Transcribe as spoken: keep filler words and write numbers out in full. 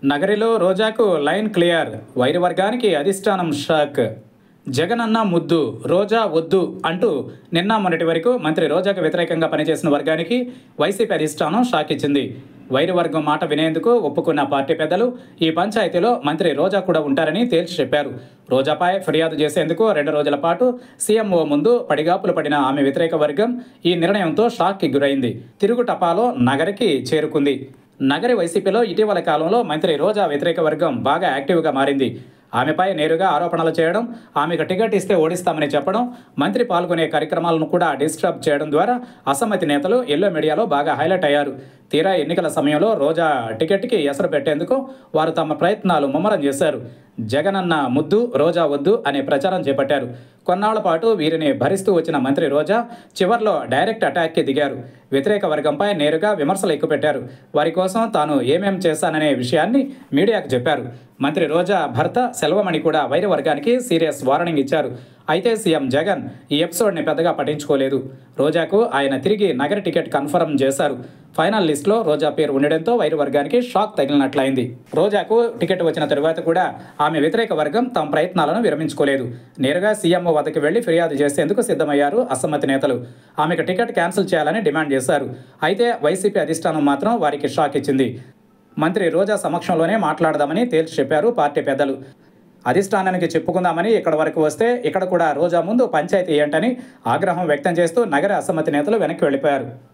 నగరిలో రోజాకు line clear, వైరి వర్గానికి అధిష్టానం షాక్. జగనన్న ముద్దు, రోజా వద్దు అంటూ నిన్న మొన్నటి వరకు మంత్రి రోజాకు వ్యతిరేకంగా పనిచేసిన వర్గానికి వైసీపీ అధిష్టానం షాక్ ఇచ్చింది. వైరి వర్గం మాట వినేందుకు ఒప్పుకున్న పార్టీ పెద్దలు ఈ పంచాయతీలో మంత్రి రోజా కూడా ఉంటారని తేల్చి చెప్పారు. రోజాపై ఫిర్యాదు చేసేందుకు రెండు రోజుల పాటు సీఎంఓ ముందు పడిగాపులు పడిన ఆమె వ్యతిరేక వర్గం ఈ నిర్ణయంతో షాక్కి గురైంది. తిరుగు టపాలో నగరికి చేరుకుంది. నగరి వైసీపీలో ఇటీవల కాలంలో మంత్రి రోజా వ్యతిరేక వర్గం బాగా యాక్టివ్గా మారింది. ఆమెపై నేరుగా ఆరోపణలు చేయడం, ఆమెకు టికెట్ ఇస్తే ఓడిస్తామని చెప్పడం, మంత్రి పాల్గొనే కార్యక్రమాలను కూడా డిస్టర్బ్ చేయడం ద్వారా అసమ్మతి నేతలు ఎల్లో మీడియాలో బాగా హైలైట్ అయ్యారు. తీరా ఎన్నికల సమయంలో రోజా టికెట్కి ఎసరు పెట్టేందుకు వారు తమ ప్రయత్నాలు ముమ్మరం చేశారు. జగనన్న ముద్దు, రోజా వద్దు అనే ప్రచారం చేపట్టారు. కొన్నాళ్ల పాటు వీరిని భరిస్తూ వచ్చిన మంత్రి రోజా చివర్లో డైరెక్ట్ అటాక్కి దిగారు. వ్యతిరేక వర్గంపై నేరుగా విమర్శలు ఎక్కుపెట్టారు. వారి కోసం తాను ఏమేం చేశాననే విషయాన్ని మీడియాకు చెప్పారు. మంత్రి రోజా భర్త సెల్వమణి కూడా వైరి వర్గానికి సీరియస్ వార్నింగ్ ఇచ్చారు. అయితే సీఎం జగన్ ఈ ఎపిసోడ్ని పెద్దగా పట్టించుకోలేదు. రోజాకు ఆయన తిరిగి నగర టికెట్ కన్ఫర్మ్ చేశారు. ఫైనల్ లిస్టులో రోజా పేరు ఉండడంతో వైరి వర్గానికి షాక్ తగిలినట్లయింది. రోజాకు టికెట్ వచ్చిన తరువాత కూడా ఆమె వ్యతిరేక వర్గం తమ ప్రయత్నాలను విరమించుకోలేదు. నేరుగా సీఎంఓ వద్దకు వెళ్లి ఫిర్యాదు చేసేందుకు సిద్ధమయ్యారు అసమ్మతి నేతలు. ఆమెకు టికెట్ క్యాన్సిల్ చేయాలని డిమాండ్ చేశారు. అయితే వైసీపీ అధిష్టానం మాత్రం వారికి షాక్ ఇచ్చింది. మంత్రి రోజా సమక్షంలోనే మాట్లాడదామని తేల్చి చెప్పారు పార్టీ పెద్దలు. అధిష్టానానికి చెప్పుకుందామని ఇక్కడ వరకు వస్తే ఇక్కడ కూడా రోజా ముందు పంచాయతీ ఏంటని ఆగ్రహం వ్యక్తం చేస్తూ నగర అసమ్మతి నేతలు వెనక్కి వెళ్ళిపోయారు.